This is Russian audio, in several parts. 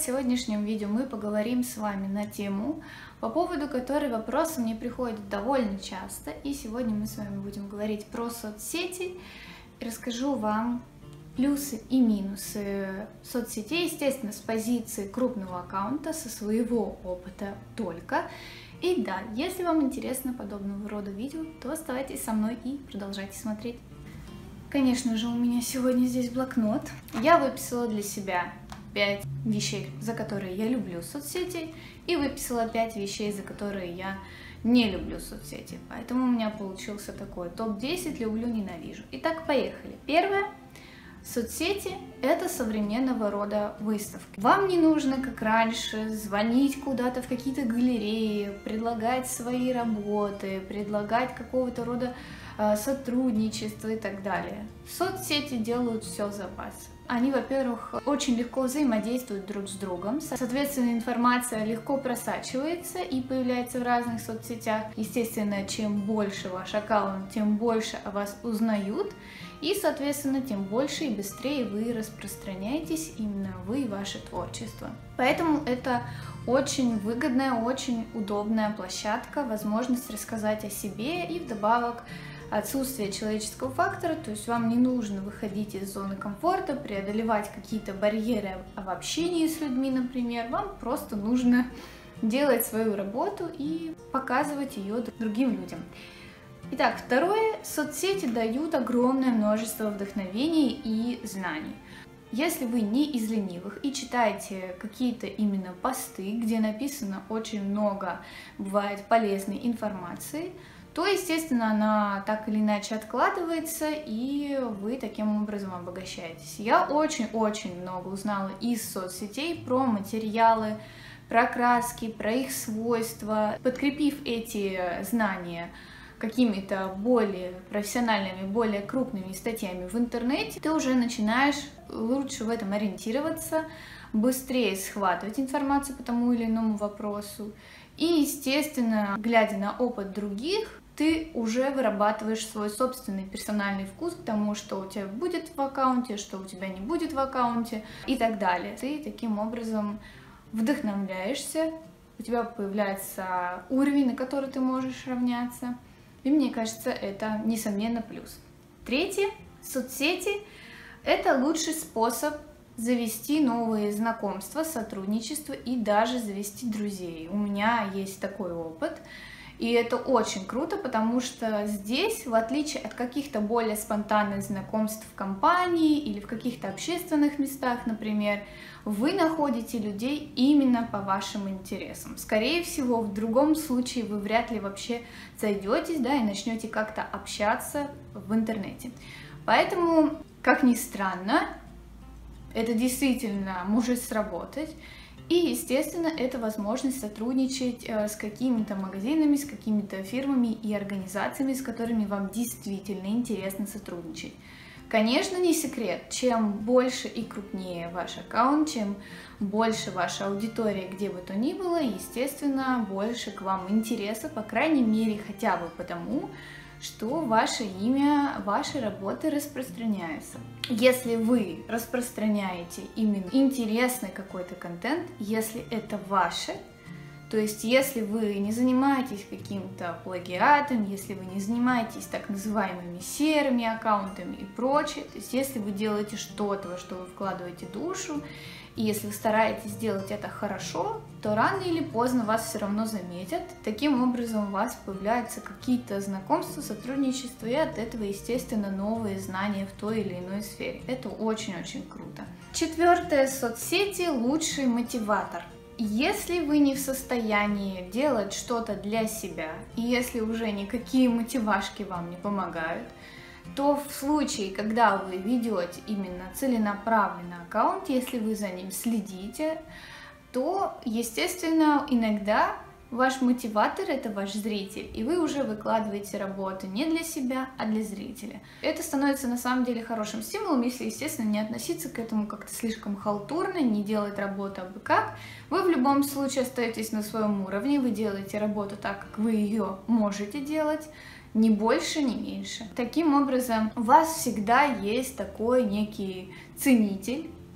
сегодняшнем видео мы поговорим с вами на тему, по поводу которой вопросы мне приходят довольно часто. И сегодня мы с вами будем говорить про соцсети. Расскажу вам плюсы и минусы соцсетей, естественно, с позиции крупного аккаунта, со своего опыта только. И да, если вам интересно подобного рода видео, то оставайтесь со мной и продолжайте смотреть. Конечно же, у меня сегодня здесь блокнот. Я выписала для себя 5 вещей, за которые я люблю соцсети, и выписала 5 вещей, за которые я не люблю соцсети. Поэтому у меня получился такой топ-10 люблю-ненавижу. Итак, поехали. Первое. Соцсети – это современного рода выставки. Вам не нужно, как раньше, звонить куда-то в какие-то галереи, предлагать свои работы, предлагать какого-то рода сотрудничество и так далее. Соцсети делают все за вас. Они, во-первых, очень легко взаимодействуют друг с другом, соответственно, информация легко просачивается и появляется в разных соцсетях. Естественно, чем больше ваш аккаунт, тем больше о вас узнают, и, соответственно, тем больше и быстрее вы распространяетесь, именно вы и ваше творчество. Поэтому это очень выгодная, очень удобная площадка, возможность рассказать о себе и вдобавок отсутствие человеческого фактора, то есть вам не нужно выходить из зоны комфорта, преодолевать какие-то барьеры в общении с людьми, например, вам просто нужно делать свою работу и показывать ее другим людям. Итак, второе. Соцсети дают огромное множество вдохновений и знаний. Если вы не из ленивых и читаете какие-то именно посты, где написано очень много, бывает, полезной информации, то, естественно, она так или иначе откладывается, и вы таким образом обогащаетесь. Я очень-очень много узнала из соцсетей про материалы, про краски, про их свойства. Подкрепив эти знания какими-то более профессиональными, более крупными статьями в интернете, ты уже начинаешь лучше в этом ориентироваться, быстрее схватывать информацию по тому или иному вопросу. И, естественно, глядя на опыт других, ты уже вырабатываешь свой собственный персональный вкус к тому, что у тебя будет в аккаунте, что у тебя не будет в аккаунте и так далее. Ты таким образом вдохновляешься, у тебя появляется уровень, на который ты можешь равняться. И мне кажется, это несомненно плюс. Третье. Соцсети – это лучший способ завести новые знакомства, сотрудничество и даже завести друзей. У меня есть такой опыт. И это очень круто, потому что здесь, в отличие от каких-то более спонтанных знакомств в компании или в каких-то общественных местах, например, вы находите людей именно по вашим интересам. Скорее всего, в другом случае вы вряд ли вообще зайдетесь, да, и начнете как-то общаться в интернете. Поэтому, как ни странно, это действительно может сработать. И, естественно, это возможность сотрудничать с какими-то магазинами, с какими-то фирмами и организациями, с которыми вам действительно интересно сотрудничать. Конечно, не секрет, чем больше и крупнее ваш аккаунт, чем больше ваша аудитория, где бы то ни было, естественно, больше к вам интереса, по крайней мере, хотя бы потому, что ваше имя, ваши работы распространяются. Если вы распространяете именно интересный какой-то контент, если это ваше, то есть если вы не занимаетесь каким-то плагиатом, если вы не занимаетесь так называемыми серыми аккаунтами и прочее, то есть если вы делаете что-то, во что вы вкладываете душу, и если вы стараетесь сделать это хорошо, то рано или поздно вас все равно заметят. Таким образом у вас появляются какие-то знакомства, сотрудничества, и от этого, естественно, новые знания в той или иной сфере. Это очень-очень круто. Четвертое. Соцсети – лучший мотиватор. Если вы не в состоянии делать что-то для себя, и если уже никакие мотивашки вам не помогают, то в случае, когда вы ведете именно целенаправленный аккаунт, если вы за ним следите, то, естественно, иногда ваш мотиватор – это ваш зритель, и вы уже выкладываете работу не для себя, а для зрителя. Это становится на самом деле хорошим стимулом, если, естественно, не относиться к этому как-то слишком халтурно, не делать работу абы как. Вы в любом случае остаетесь на своем уровне, вы делаете работу так, как вы ее можете делать, ни больше, ни меньше. Таким образом, у вас всегда есть такой некий ценитель,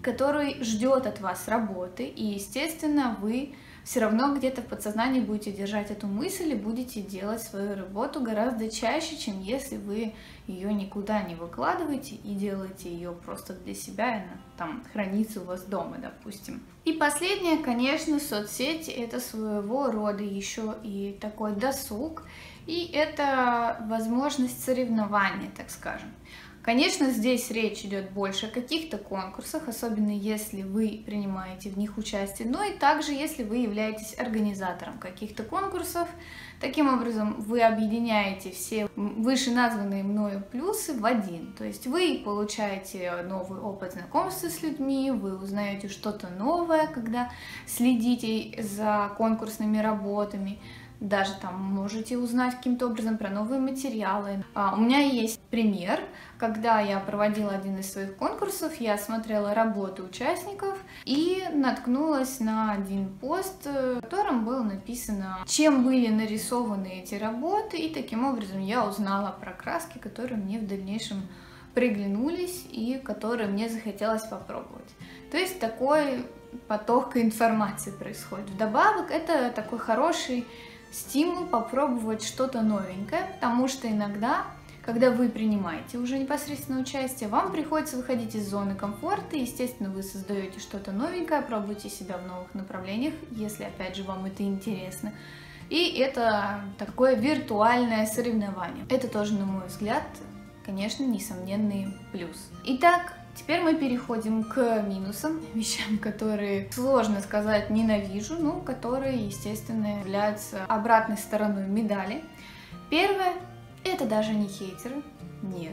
который ждет от вас работы, и, естественно, вы все равно где-то в подсознании будете держать эту мысль и будете делать свою работу гораздо чаще, чем если вы ее никуда не выкладываете и делаете ее просто для себя, и она там хранится у вас дома, допустим. И последнее, конечно, соцсети — это своего рода еще и такой досуг, и это возможность соревнования, так скажем. Конечно, здесь речь идет больше о каких-то конкурсах, особенно если вы принимаете в них участие, но и также если вы являетесь организатором каких-то конкурсов. Таким образом, вы объединяете все вышеназванные мною плюсы в один. То есть вы получаете новый опыт знакомства с людьми, вы узнаете что-то новое, когда следите за конкурсными работами. Даже там можете узнать каким-то образом про новые материалы. У меня есть пример, когда я проводила один из своих конкурсов, я смотрела работы участников и наткнулась на один пост, в котором было написано, чем были нарисованы эти работы, и таким образом я узнала про краски, которые мне в дальнейшем приглянулись и которые мне захотелось попробовать. То есть такой поток информации происходит. Вдобавок, это такой хороший стимул попробовать что-то новенькое, потому что иногда, когда вы принимаете уже непосредственно участие, вам приходится выходить из зоны комфорта, и, естественно, вы создаете что-то новенькое, пробуете себя в новых направлениях, если, опять же, вам это интересно. И это такое виртуальное соревнование. Это тоже, на мой взгляд, конечно, несомненный плюс. Итак, теперь мы переходим к минусам, вещам, которые, сложно сказать, ненавижу, но которые, естественно, являются обратной стороной медали. Первое — это даже не хейтеры, нет.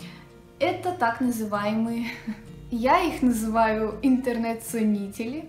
Это так называемые, я их называю интернет-ценители.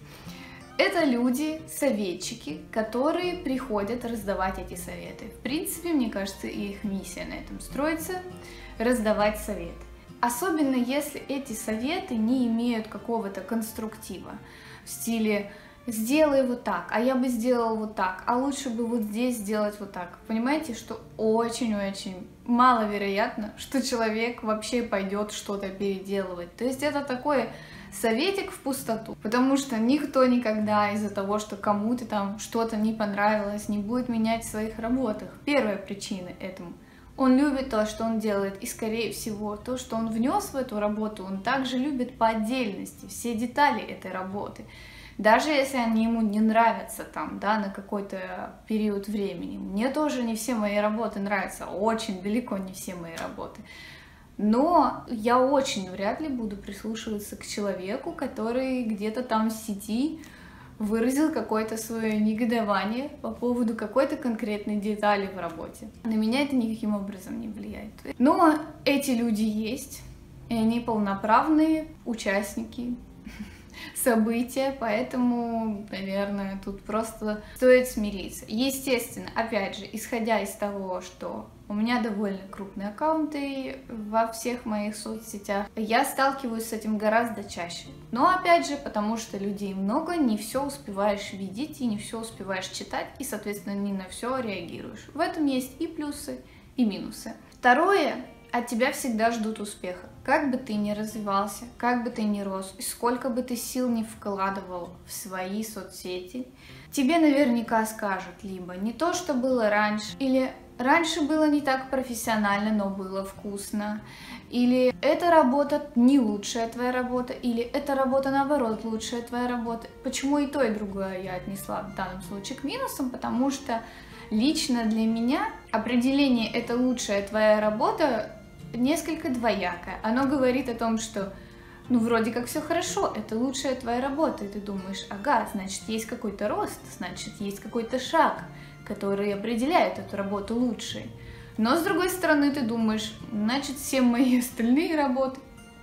Это люди, советчики, которые приходят раздавать эти советы. В принципе, мне кажется, их миссия на этом строится — раздавать советы. Особенно если эти советы не имеют какого-то конструктива в стиле «сделай вот так, а я бы сделал вот так, а лучше бы вот здесь сделать вот так». Понимаете, что очень-очень маловероятно, что человек вообще пойдет что-то переделывать. То есть это такой советик в пустоту, потому что никто никогда из-за того, что кому-то там что-то не понравилось, не будет менять в своих работах. Первая причина этому — он любит то, что он делает, и, скорее всего, то, что он внес в эту работу, он также любит по отдельности, все детали этой работы. Даже если они ему не нравятся там, да, на какой-то период времени. Мне тоже не все мои работы нравятся, очень далеко не все мои работы. Но я очень вряд ли буду прислушиваться к человеку, который где-то там в сети выразил какое-то свое негодование по поводу какой-то конкретной детали в работе. На меня это никаким образом не влияет. Но эти люди есть, и они полноправные участники события, поэтому, наверное, тут просто стоит смириться. Естественно, опять же, исходя из того, что у меня довольно крупные аккаунты во всех моих соцсетях, я сталкиваюсь с этим гораздо чаще. Но опять же, потому что людей много, не все успеваешь видеть и не все успеваешь читать, и, соответственно, не на все реагируешь. В этом есть и плюсы, и минусы. Второе. От тебя всегда ждут успеха. Как бы ты ни развивался, как бы ты ни рос, и сколько бы ты сил не вкладывал в свои соцсети, тебе наверняка скажут либо не то, что было раньше, или раньше было не так профессионально, но было вкусно, или эта работа не лучшая твоя работа, или эта работа наоборот лучшая твоя работа. Почему и то, и другое я отнесла в данном случае к минусам? Потому что лично для меня определение «это лучшая твоя работа» несколько двоякое. Оно говорит о том, что ну вроде как все хорошо, это лучшая твоя работа, и ты думаешь, ага, значит есть какой-то рост, значит есть какой-то шаг, который определяет эту работу лучшей. Но с другой стороны ты думаешь, значит все мои остальные работы.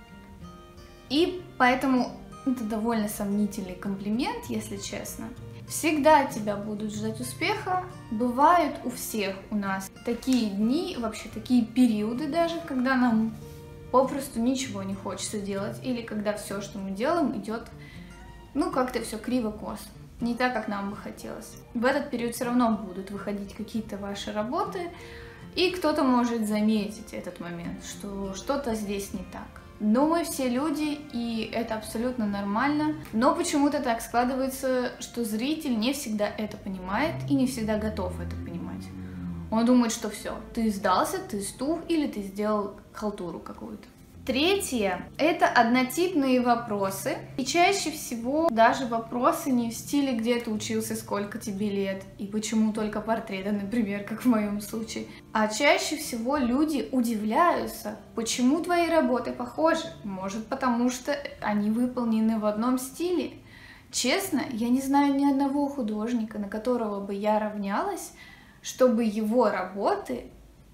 И поэтому это довольно сомнительный комплимент, если честно. Всегда тебя будут ждать успеха. Бывают у всех у нас такие дни, вообще такие периоды даже, когда нам попросту ничего не хочется делать, или когда все, что мы делаем, идет, ну, как-то все криво-косо, не так, как нам бы хотелось. В этот период все равно будут выходить какие-то ваши работы, и кто-то может заметить этот момент, что что-то здесь не так. Но мы все люди, и это абсолютно нормально. Но почему-то так складывается, что зритель не всегда это понимает и не всегда готов это понимать. Он думает, что все, ты сдался, ты стух или ты сделал халтуру какую-то. Третье – это однотипные вопросы. И чаще всего даже вопросы не в стиле, где ты учился, сколько тебе лет, и почему только портреты, например, как в моем случае. А чаще всего люди удивляются, почему твои работы похожи. Может, потому что они выполнены в одном стиле. Честно, я не знаю ни одного художника, на которого бы я равнялась, чтобы его работы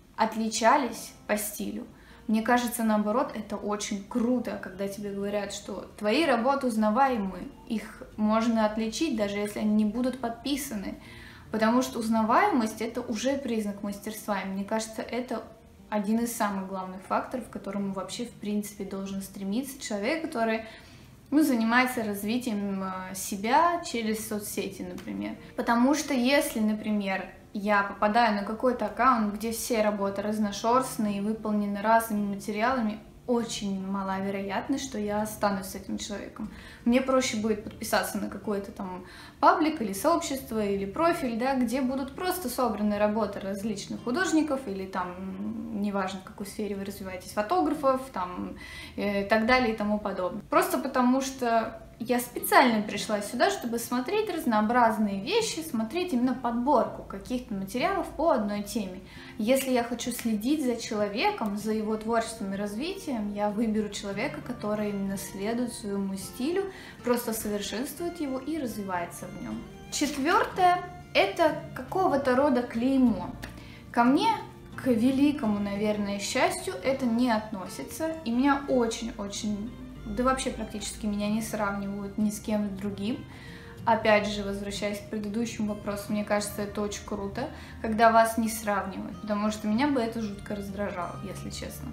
отличались по стилю. Мне кажется, наоборот, это очень круто, когда тебе говорят, что твои работы узнаваемы, их можно отличить, даже если они не будут подписаны, потому что узнаваемость — это уже признак мастерства, и мне кажется, это один из самых главных факторов, к которому вообще, в принципе, должен стремиться человек, который занимается развитием себя через соцсети, например. Потому что если, например, я попадаю на какой-то аккаунт, где все работы разношерстные и выполнены разными материалами, очень мала вероятность, что я останусь с этим человеком. Мне проще будет подписаться на какой-то там паблик или сообщество, или профиль, да, где будут просто собраны работы различных художников, или там, неважно, в какой сфере вы развиваетесь, фотографов, там, и так далее и тому подобное. Просто потому что я специально пришла сюда, чтобы смотреть разнообразные вещи, смотреть именно подборку каких-то материалов по одной теме. Если я хочу следить за человеком, за его творчеством и развитием, я выберу человека, который именно следует своему стилю, просто совершенствует его и развивается в нем. Четвертое – это какого-то рода клеймо. Ко мне, к великому, наверное, счастью, это не относится, и меня очень-очень... Да вообще практически меня не сравнивают ни с кем другим. Опять же, возвращаясь к предыдущему вопросу, мне кажется, это очень круто, когда вас не сравнивают, потому что меня бы это жутко раздражало, если честно.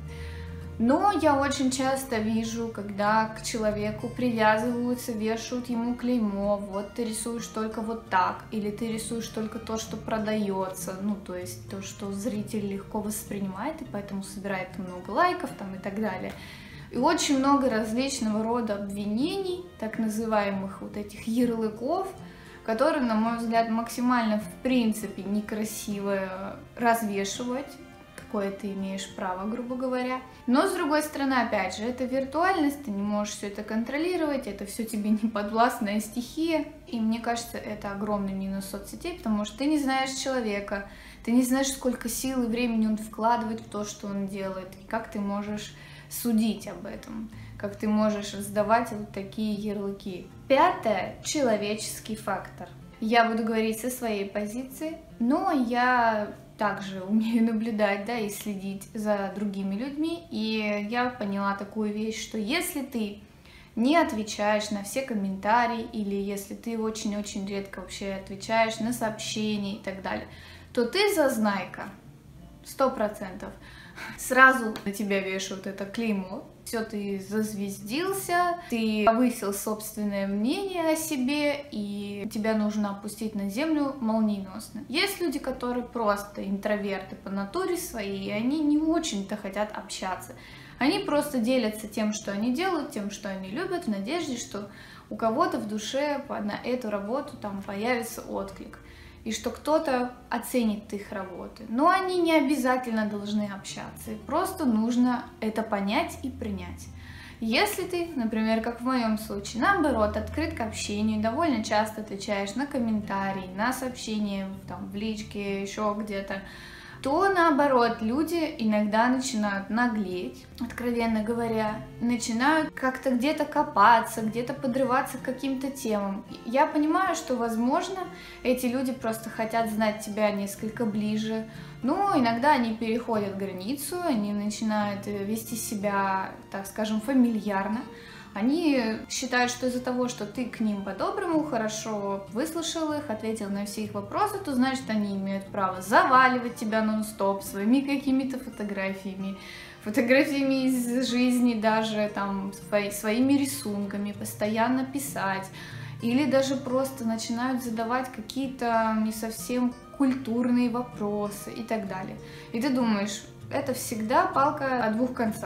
Но я очень часто вижу, когда к человеку привязываются, вешают ему клеймо, вот ты рисуешь только вот так, или ты рисуешь только то, что продается, ну, то есть то, что зритель легко воспринимает, и поэтому собирает много лайков там и так далее. И очень много различного рода обвинений, так называемых вот этих ярлыков, которые, на мой взгляд, максимально в принципе некрасиво развешивать, какое ты имеешь право, грубо говоря. Но, с другой стороны, опять же, это виртуальность, ты не можешь все это контролировать, это все тебе не подвластная стихия. И мне кажется, это огромный минус соцсетей, потому что ты не знаешь человека, ты не знаешь, сколько сил и времени он вкладывает в то, что он делает, и как ты можешь судить об этом, как ты можешь сдавать вот такие ярлыки. Пятое – человеческий фактор. Я буду говорить со своей позиции, но я также умею наблюдать, да, и следить за другими людьми, и я поняла такую вещь, что если ты не отвечаешь на все комментарии, или если ты очень-очень редко вообще отвечаешь на сообщения и так далее, то ты зазнайка, 100%. Сразу на тебя вешают это клеймо, все, ты зазвездился, ты повысил собственное мнение о себе, и тебя нужно опустить на землю молниеносно. Есть люди, которые просто интроверты по натуре своей, и они не очень-то хотят общаться. Они просто делятся тем, что они делают, тем, что они любят, в надежде, что у кого-то в душе на эту работу там появится отклик, и что кто-то оценит их работы. Но они не обязательно должны общаться, просто нужно это понять и принять. Если ты, например, как в моем случае, наоборот, открыт к общению, довольно часто отвечаешь на комментарии, на сообщения там, в личке, еще где-то, то наоборот, люди иногда начинают наглеть, откровенно говоря, начинают как-то где-то копаться, где-то подрываться к каким-то темам. Я понимаю, что, возможно, эти люди просто хотят знать тебя несколько ближе, но иногда они переходят границу, они начинают вести себя, так скажем, фамильярно. Они считают, что из-за того, что ты к ним по-доброму, хорошо выслушал их, ответил на все их вопросы, то значит, они имеют право заваливать тебя нон-стоп своими какими-то фотографиями из жизни даже, там, своими рисунками, постоянно писать. Или даже просто начинают задавать какие-то не совсем культурные вопросы и так далее. И ты думаешь, это всегда палка о двух концах.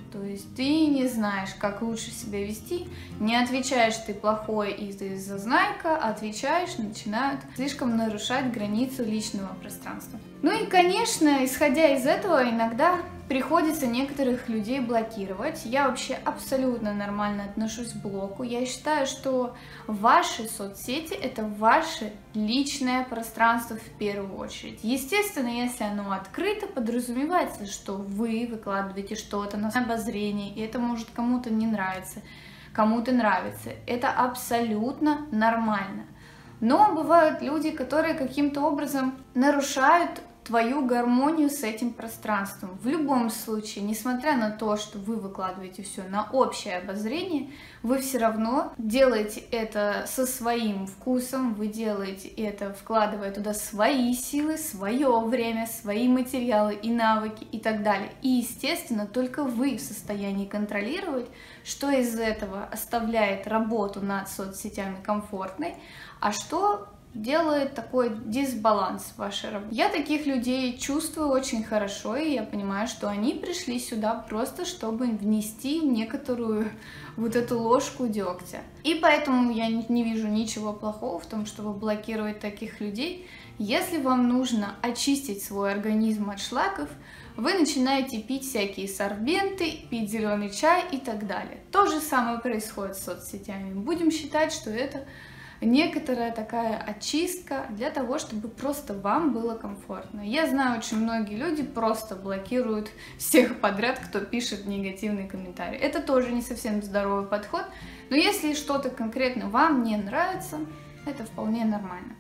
То есть ты не знаешь, как лучше себя вести, не отвечаешь ты плохой и ты зазнайка, отвечаешь, начинают слишком нарушать границу личного пространства. Ну и, конечно, исходя из этого, иногда приходится некоторых людей блокировать. Я вообще абсолютно нормально отношусь к блоку. Я считаю, что ваши соцсети — это ваше личное пространство в первую очередь. Естественно, если оно открыто, подразумевается, что вы выкладываете что-то на обозрение, и это может кому-то не нравиться, кому-то нравится. Это абсолютно нормально. Но бывают люди, которые каким-то образом нарушают твою гармонию с этим пространством. В любом случае, несмотря на то, что вы выкладываете все на общее обозрение, вы все равно делаете это со своим вкусом, вы делаете это, вкладывая туда свои силы, свое время, свои материалы и навыки и так далее. И, естественно, только вы в состоянии контролировать, что из этого оставляет работу над соцсетями комфортной, а что делает такой дисбаланс в вашей работе. Я таких людей чувствую очень хорошо, и я понимаю, что они пришли сюда просто, чтобы внести некоторую вот эту ложку дегтя. И поэтому я не вижу ничего плохого в том, чтобы блокировать таких людей. Если вам нужно очистить свой организм от шлаков, вы начинаете пить всякие сорбенты, пить зеленый чай и так далее. То же самое происходит с соцсетями. Будем считать, что это некоторая такая очистка для того, чтобы просто вам было комфортно. Я знаю, очень многие люди просто блокируют всех подряд, кто пишет негативные комментарии. Это тоже не совсем здоровый подход, но если что-то конкретно вам не нравится, это вполне нормально.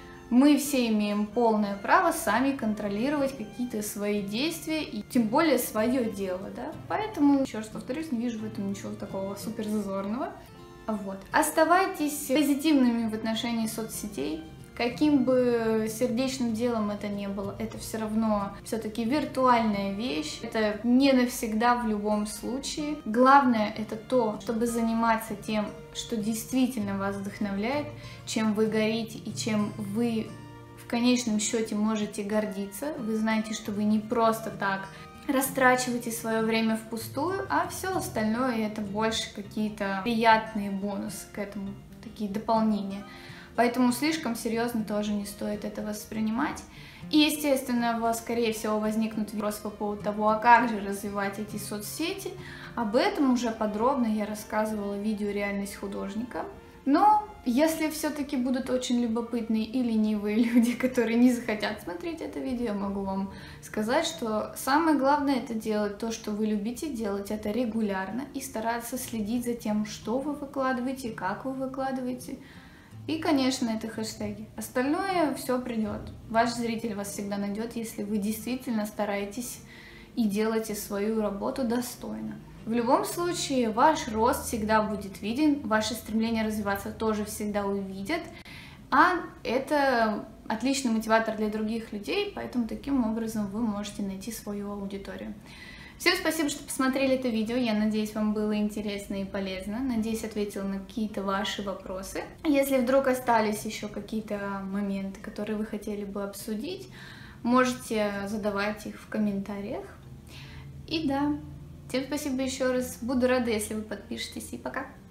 Мы все имеем полное право сами контролировать какие-то свои действия и тем более свое дело, да? Поэтому, еще раз повторюсь, не вижу в этом ничего такого супер зазорного. Вот. Оставайтесь позитивными в отношении соцсетей. Каким бы сердечным делом это ни было, это все равно все-таки виртуальная вещь. Это не навсегда в любом случае. Главное это то, чтобы заниматься тем, что действительно вас вдохновляет, чем вы горите и чем вы в конечном счете можете гордиться. Вы знаете, что вы не просто так растрачивайте свое время впустую, а все остальное это больше какие-то приятные бонусы к этому, такие дополнения. Поэтому слишком серьезно тоже не стоит это воспринимать. И, естественно, у вас, скорее всего, возникнут вопросы по поводу того, а как же развивать эти соцсети. Об этом уже подробно я рассказывала в видео «Реальность художника». Но если все-таки будут очень любопытные и ленивые люди, которые не захотят смотреть это видео, я могу вам сказать, что самое главное это делать то, что вы любите делать, это регулярно и стараться следить за тем, что вы выкладываете, как вы выкладываете. И, конечно, это хэштеги. Остальное все придет. Ваш зритель вас всегда найдет, если вы действительно стараетесь и делаете свою работу достойно. В любом случае, ваш рост всегда будет виден, ваше стремление развиваться тоже всегда увидят, а это отличный мотиватор для других людей, поэтому таким образом вы можете найти свою аудиторию. Всем спасибо, что посмотрели это видео, я надеюсь, вам было интересно и полезно, надеюсь, ответила на какие-то ваши вопросы. Если вдруг остались еще какие-то моменты, которые вы хотели бы обсудить, можете задавать их в комментариях. И да, всем спасибо еще раз, буду рада, если вы подпишетесь, и пока!